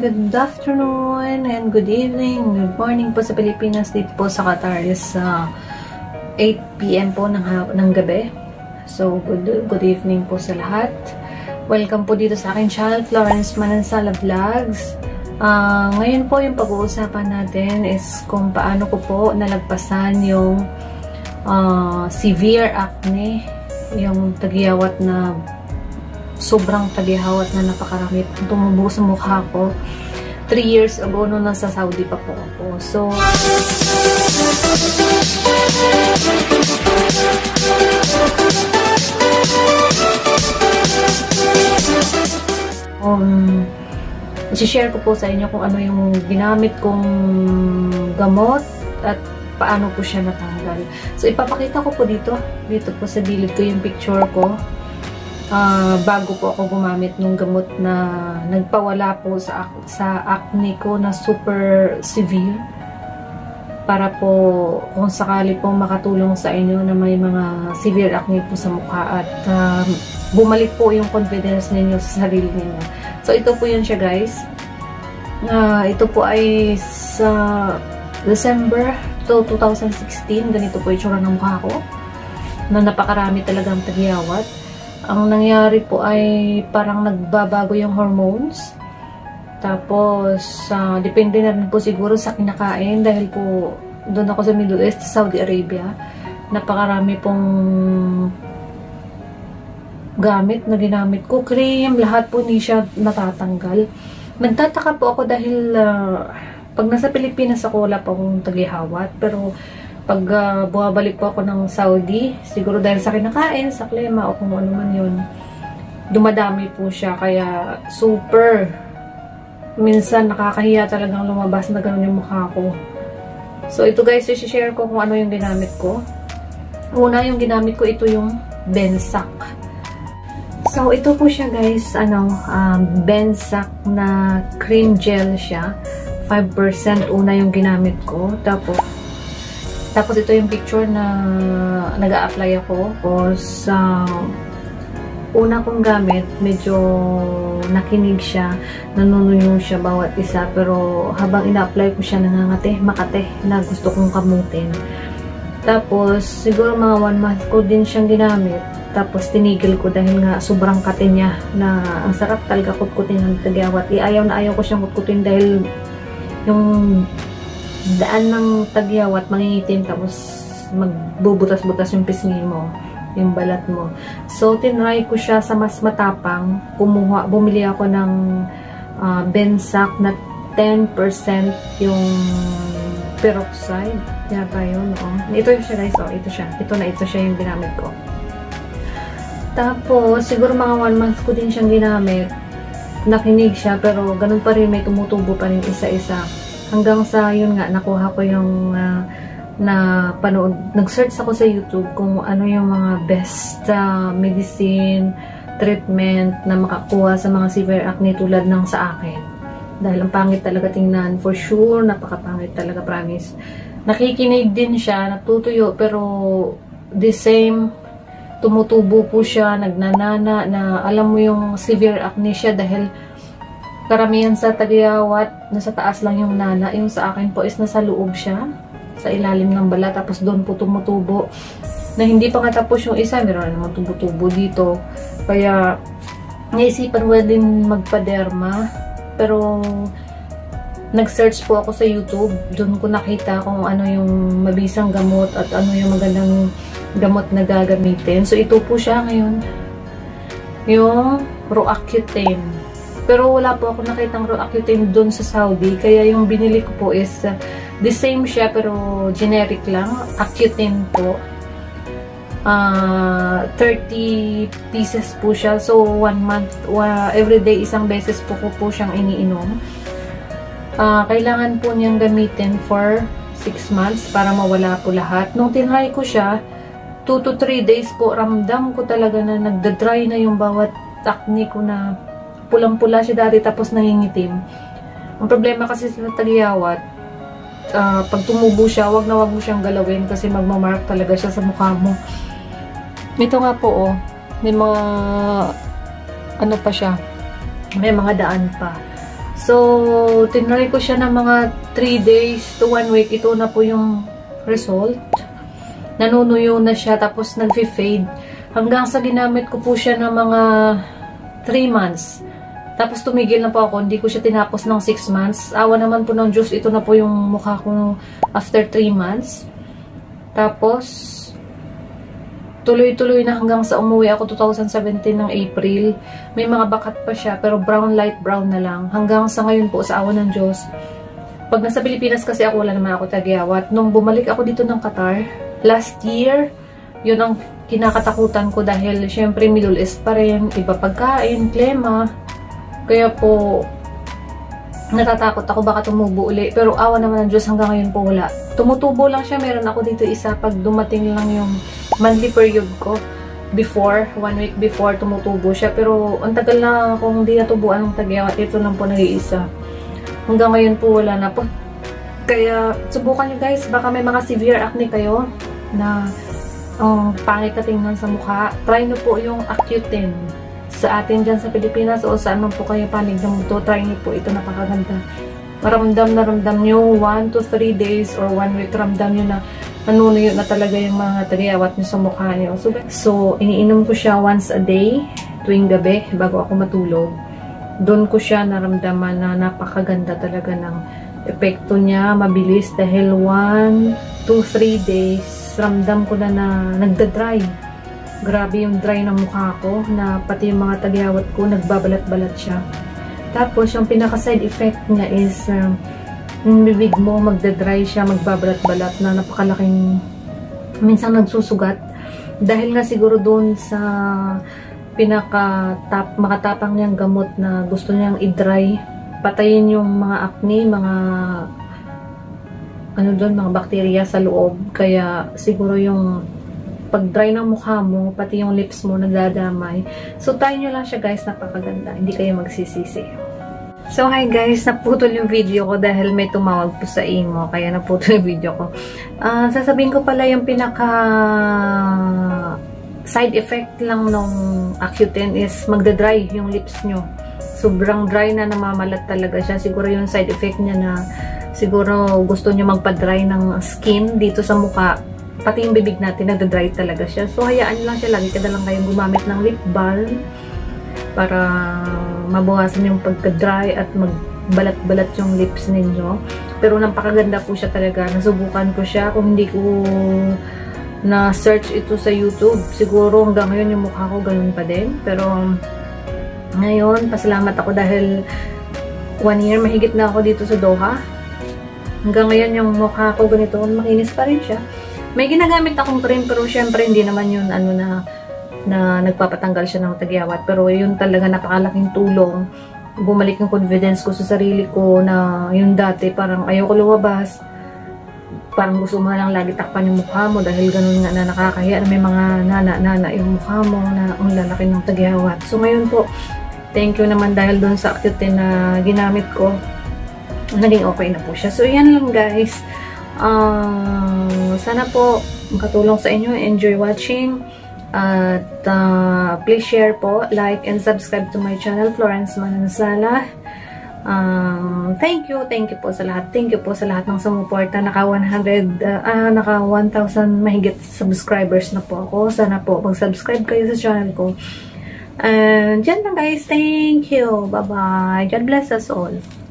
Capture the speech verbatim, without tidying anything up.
good afternoon and good evening, good morning po sa Pilipinas. Dito po sa Qatar is uh, eight p m po ng, ng gabi. So, good, good evening po sa lahat. Welcome po dito sa aking channel, Florence Manansala Vlogs. Uh, ngayon po yung pag-uusapan natin is kung paano ko po nalagpasan yung uh, severe acne, yung tagyawat na sobrang tagyawat na napakarami tumubo sa mukha ko three years ago nung nasa Saudi pa po ako. So, um, i-share ko po sa inyo kung ano yung ginamit kong gamot at paano po siya natanggal. So, ipapakita ko po dito. Dito po sa gilid ko yung picture ko. Uh, bago po ako gumamit ng gamot na nagpawala po sa, sa acne ko na super severe. Para po, kung sakali po makatulong sa inyo na may mga severe acne po sa mukha at uh, bumalik po yung confidence ninyo sa sarili ninyo. So, ito po yun siya, guys. Uh, ito po ay sa December two thousand sixteen. Ganito po yung tsura ng mukha ko. Na napakarami talagang tagyawat. Ang nangyari po ay parang nagbabago yung hormones. Tapos, uh, depende na rin po siguro sa kinakain dahil po doon ako sa Middle East, Saudi Arabia. Napakarami pong gamit na ginamit ko. Cream, lahat po hindi siya natatanggal. Nagtataka po ako dahil uh, pag nasa Pilipinas ako, wala pa akong tagyawat. Pero pag uh, bumabalik po ako ng Saudi, siguro dahil sa kinakain, sa klema o kung ano man yun, dumadami po siya. Kaya super, minsan nakakahiya talagang lumabas na gano'n yung mukha ko. So ito guys, i-share ko kung ano yung ginamit ko. Una, yung ginamit ko, ito yung Bensac. So ito po siya guys, ano, um, Bensac na cream gel siya. five percent una yung ginamit ko. Tapos, Tapos ito yung picture na nag-a-apply ako. Tapos, uh, una kong gamit, medyo nakinig siya, nanunuyo siya bawat isa. Pero habang ina-apply ko siya, nangangate, makate, na gusto kong kamutin. Tapos, siguro mga one month ko din siyang ginamit. Tapos, tinigil ko dahil nga sobrang kate niya na ang sarap talaga kutkutin ng tagyawat. Ayaw na ayaw ko siyang kutkutin dahil yung daan ng tagyawat, mangingitim, tapos magbubutas-butas yung pisngi mo, yung balat mo. So, tinry ko siya sa mas matapang. Kumuha, bumili ako ng uh, Bensac na ten percent yung peroxide. Yata yun, no? Ito yung siya, guys. Oh, ito siya. Ito na, ito siya yung ginamit ko. Tapos, siguro mga one month ko din siyang ginamit. Nakinig siya, pero ganun pa rin, may tumutubo pa rin isa-isa. Hanggang sa, yun nga, nakuha ko yung uh, na panood, nag-search ako sa YouTube kung ano yung mga best uh, medicine, treatment na makakuha sa mga severe acne tulad ng sa akin. Dahil ang pangit talaga tingnan, for sure, napakapangit talaga, promise. Nakikinig din siya, natutuyo, pero the same, tumutubo po siya, nagnanana, na alam mo yung severe acne siya dahil karamihan sa tagyawat, nasa taas lang yung nana. Yung sa akin po is nasa loob siya, sa ilalim ng balat. Tapos doon po tumutubo. Na hindi pa nga tapos yung isa, meron naman tumutubo dito. Kaya, naisipan mo din magpa-derma. Pero, nag-search po ako sa YouTube. Doon ko nakita kung ano yung mabisang gamot at ano yung magandang gamot na gagamitin. So, ito po siya ngayon. Yung Roaccutane. Pero wala po ako nakitang Roaccutane doon sa Saudi. Kaya yung binili ko po is uh, the same siya pero generic lang. Accutane po. Uh, thirty pieces po siya. So, one month, uh, everyday isang beses po ko po siyang iniinom. Uh, kailangan po niyang gamitin for six months para mawala po lahat. Nung tinry ko siya, two to three days po, ramdam ko talaga na nagda-dry na yung bawat acne ko na pulang-pula siya dati tapos nangingitim. Ang problema kasi sa tagyawat, uh, pag tumubo siya, wag na wag mo siyang galawin kasi magmamark talaga siya sa mukha mo. Ito nga po, oh, may mga ano pa siya, may mga daan pa. So, tinry ko siya ng mga three days to one week. Ito na po yung result. Nanunuyo na siya, tapos nag-fade. Hanggang sa ginamit ko po siya ng mga three months. Tapos tumigil na po ako. Hindi ko siya tinapos ng six months. Awa naman po ng Diyos, ito na po yung mukha ko after three months. Tapos, tuloy-tuloy na hanggang sa umuwi ako two thousand seventeen ng April. May mga bakat pa siya, pero brown, light brown na lang. Hanggang sa ngayon po, sa awa ng Diyos. Pag nasa Pilipinas kasi ako, wala naman ako tagyawat. Nung bumalik ako dito ng Qatar, last year, yun ang kinakatakutan ko dahil syempre Middle East pa rin, iba pagkain, klema. Kaya po, natatakot ako baka tumubo uli. Pero awa naman ng Diyos, hanggang ngayon po wala. Tumutubo lang siya. Meron ako dito isa pag dumating lang yung monthly period ko. Before, one week before, tumutubo siya. Pero ang tagal na akong hindi natubuan ng tagyawat. Ito lang po nag-iisa. Hanggang ngayon po wala na po. Kaya subukan nyo guys. Baka may mga severe acne kayo na um, pangit na tingnan sa mukha. Try nyo po yung Accutane. Sa atin dyan sa Pilipinas o saan man po kayo panig na muto, try niyo po ito, napakaganda. Maramdam na ramdam nyo one to three days or one week, ramdam nyo na nanunuyo na talaga yung mga tagyawat nyo sa mukha nyo. So, so iniinom ko siya once a day tuwing gabi bago ako matulog. Doon ko siya naramdaman na napakaganda talaga ng epekto niya, mabilis dahil one to three days ramdam ko na na nagda-dry. Grabe yung dry ng mukha ko, na pati yung mga tagyawat ko, nagbabalat-balat siya. Tapos, yung pinaka-side effect niya is, um, yung bibig mo, magda-dry siya, magbabalat-balat na napakalaking, minsan nagsusugat. Dahil nga siguro doon sa pinaka-tap, makatapang niyang gamot na gusto niyang i-dry, patayin yung mga acne, mga, ano doon, mga bakterya sa loob. Kaya, siguro yung pag dry ng mukha mo, pati yung lips mo nagdadamay. So, try nyo lang siya guys, napakaganda. Hindi kayo magsisisi. So, hi guys, naputol yung video ko dahil may tumawag po sa imo. Kaya naputol yung video ko. Uh, sasabihin ko pala yung pinaka side effect lang nung Accutane is magda-dry yung lips nyo. Sobrang dry na, namamalat talaga siya. Siguro yung side effect niya na siguro gusto nyo magpa-dry ng skin dito sa mukha. Pati yung bibig natin, nagda-dry talaga siya. So, hayaan nyo lang siya. Lagi ka na lang kayong gumamit ng lip balm para mabawasan yung pagka-dry at magbalat-balat yung lips ninyo. Pero napakaganda po siya talaga. Nasubukan ko siya. Kung hindi ko na-search ito sa YouTube, siguro hanggang ngayon yung mukha ko ganun pa din. Pero ngayon, pasalamat ako dahil one year, mahigit na ako dito sa Doha. Hanggang ngayon yung mukha ko ganito, makinis pa rin siya. May ginagamit akong cream, pero syempre hindi naman yun ano na, na nagpapatanggal siya ng tagyawat. Pero yun talaga napakalaking tulong. Bumalik yung confidence ko sa sarili ko na yung dati parang ayoko lumabas. Parang gusto mo lang lagi takpan yung mukha mo dahil ganun nga na nakakahiya na may mga nana-nana yung mukha mo na ang lalaki ng tagyawat. So ngayon po, thank you naman dahil doon sa Accutane na ginamit ko. Naging okay na po siya. So yan lang guys. Uh, sana po makatulong sa inyo. Enjoy watching. At uh, please share po, like, and subscribe to my channel, Florence Manansala. Um, thank you, thank you po sa lahat. Thank you po sa lahat ng sumuporta. Naka one hundred, uh, ah, naka one thousand mahigit subscribers na po ako. Sana po mag-subscribe kayo sa channel ko. And dyan lang guys. Thank you. Bye-bye. God bless us all.